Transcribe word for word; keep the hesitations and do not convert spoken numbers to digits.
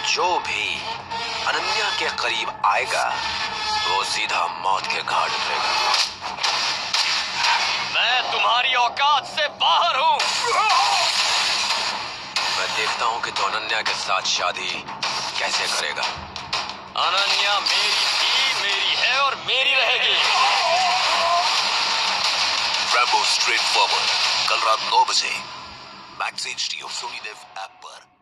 जो भी अनन्या के करीब आएगा वो सीधा मौत के घाट उतरेगा। मैं तुम्हारी औकात से बाहर हूँ। मैं देखता हूँ कि तो अनन्या के साथ शादी कैसे करेगा। अनन्या मेरी थी, मेरी है और मेरी रहेगी। रैम्बो स्ट्रेट फॉरवर्ड कल रात नौ बजे मैक्स एचडी और सोनी लिव ऐप पर।